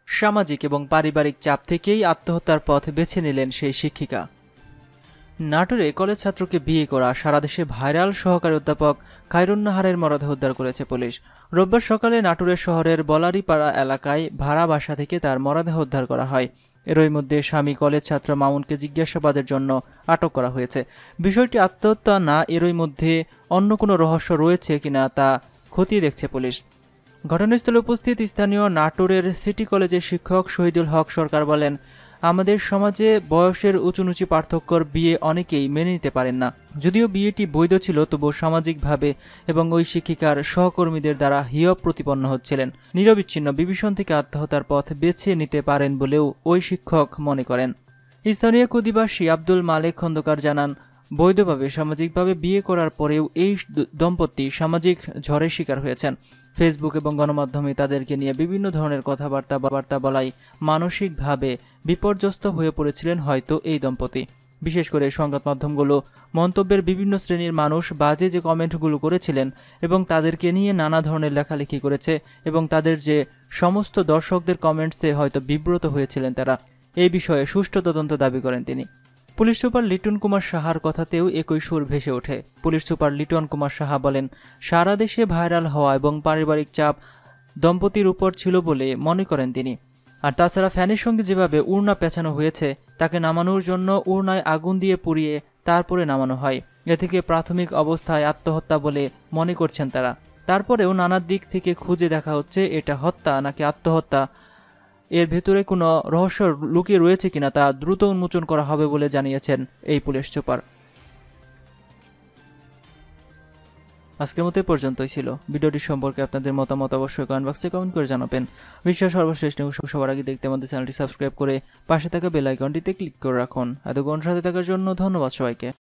সামাজিক এবং পারিবারিক চাপ থেকেই আত্মহত্যার পথ বেছে নিলেন সেই শিক্ষিকা। নাটোরে কলেজ ছাত্রকে বিয়ে করা সারা দেশে ভাইরাল সহকারী অধ্যাপক খায়রুন্নাহারের মরদেহ উদ্ধার করেছে পুলিশ। রোববার সকালে নাটোরের শহরের বলারিপাড়া এলাকায় ভাড়া বাসা থেকে তার মরদেহ উদ্ধার করা হয়। এরই মধ্যে স্বামী কলেজ ছাত্র মামুনকে জিজ্ঞাসাবাদের জন্য আটক করা হয়েছে। বিষয়টি আত্মহত্যা না এরই মধ্যে অন্য কোনো রহস্য রয়েছে কিনা তা খতিয়ে দেখছে পুলিশ। ঘটনাস্থলে উপস্থিত স্থানীয় নাটোরের সিটি কলেজের শিক্ষক শহীদুল হক সরকার বলেন, আমাদের সমাজে বয়সের উঁচুনিচু পার্থক্যর বিয়ে অনেকেই মেনে নিতে পারেন না। যদিও বিয়েটি বৈধ ছিল, তবুও সামাজিকভাবে এবং ওই শিক্ষিকার সহকর্মীদের দ্বারা হেয় প্রতিপন্ন হচ্ছিলেন। নিরবিচ্ছিন্ন বিভীষণ থেকে আত্মহত্যার পথ বেছে নিতে পারেন বলেও ওই শিক্ষক মনে করেন। স্থানীয় অধিবাসী আব্দুল মালেক খন্দকার জানান, বৈধভাবে সামাজিকভাবে বিয়ে করার পরেও এই দম্পতি সামাজিক ঝড়ের শিকার হয়েছেন। ফেসবুক এবং গণমাধ্যমে তাদেরকে নিয়ে বিভিন্ন ধরনের কথাবার্তা বলায় মানসিকভাবে বিপর্যস্ত হয়ে পড়েছিলেন হয়তো এই দম্পতি। বিশেষ করে সংবাদ মাধ্যমগুলো মন্তব্যের বিভিন্ন শ্রেণীর মানুষ বাজে যে কমেন্টগুলো করেছিলেন এবং তাদেরকে নিয়ে নানা ধরনের লেখালেখি করেছে এবং তাদের যে সমস্ত দর্শকদের কমেন্টসে হয়তো বিব্রত হয়েছিলেন তারা। এই বিষয়ে সুষ্ঠু তদন্ত দাবি করেন তিনি। পুলিশ সুপার লিটন কুমার সাহার কথাতেও একই সুর ভেসে ওঠে। পুলিশ সুপার লিটন কুমার সাহা বলেন, সারা দেশে ভাইরাল হওয়া এবং পারিবারিক চাপ দম্পতির উপর ছিল বলে মনে করেন তিনি। আর তাছাড়া ফ্যানের সঙ্গে যেভাবে উড়না পেঁচানো হয়েছে, তাকে নামানোর জন্য উড়নায় আগুন দিয়ে পুড়িয়ে তারপরে নামানো হয়। এ থেকে প্রাথমিক অবস্থায় আত্মহত্যা বলে মনে করছেন তারা। তারপরেও নানা দিক থেকে খুঁজে দেখা হচ্ছে এটা হত্যা নাকি আত্মহত্যা। এর ভেতরে কোনো রহস্য লুকিয়ে রয়েছে কিনা তা দ্রুত উন্মোচন করা হবে বলে জানিয়েছেন এই পুলিশ সুপার। আজকের মতো পর্যন্তই ছিল। ভিডিওটি সম্পর্কে আপনাদের মতামত অবশ্যই কমেন্ট বক্সে কমেন্ট করে জানাবেন। বিশ্বের সর্বশ্রেষ্ঠ নিউজ সবার আগে দেখতে আমাদের চ্যানেলটি সাবস্ক্রাইব করে পাশে থাকা বেল আইকনটিতে ক্লিক করে রাখুন। এতক্ষণ সাথে থাকার জন্য ধন্যবাদ সবাইকে।